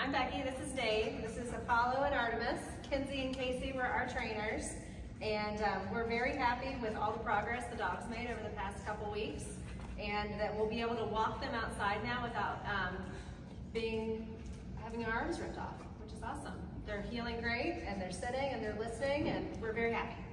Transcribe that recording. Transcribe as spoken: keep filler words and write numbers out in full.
I'm Becky, this is Dave, this is Apollo and Artemis. Kinsey and Casey were our trainers, and um, we're very happy with all the progress the dogs made over the past couple weeks, and that we'll be able to walk them outside now without um, being having our arms ripped off, which is awesome. They're healing great, and they're sitting, and they're listening, and we're very happy.